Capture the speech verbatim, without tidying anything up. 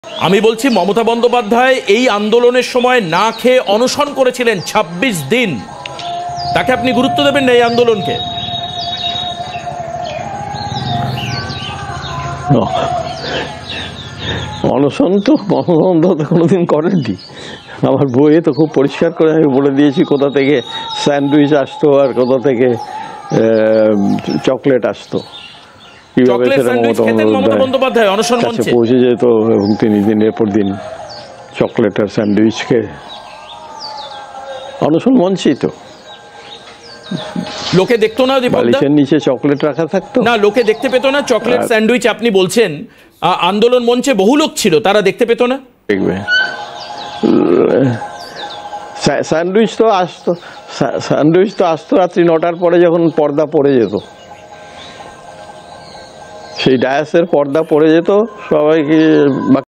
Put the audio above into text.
আমি বলছি মমতা বন্দ্যোপাধ্যায় এই আন্দোলনের সময় না খেয়ে অনশন করেছিলেন ছাব্বিশ দিন। তাকে আপনি গুরুত্ব দেবেন না এই আন্দোলনকে? অনশন তো অনশন তো কোনোদিন করেননি। আমার বইয়ে তো খুব পরিষ্কার করে আমি বলে দিয়েছি কোথা থেকে স্যান্ডউইচ আসতো আর কোথা থেকে চকলেট আসতো, কিভাবে সেটা মমতা বন্দ্যোপাধ্যায় অনশন মঞ্চে পৌঁছে যেত এবং তিনি দিনের পর দিন চকলেট আর স্যান্ডউইচকে অনশন মঞ্চেই তো লোকে দেখতো না, বালিশের নিচে চকলেট রাখা থাকতো না, লোকে দেখতে পেত না চকলেট স্যান্ডউইচ। আপনি বলছেন আন্দোলন মঞ্চে বহু লোক ছিল, তারা দেখতে পেত না? দেখবে স্যান্ডউইচ তো আসতো স্যান্ডউইচ তো আসতো রাত্রি নটার পরে, যখন পর্দা পড়ে যেত, সেই ডায়াসের পর্দা পড়ে যেত, সবাইকে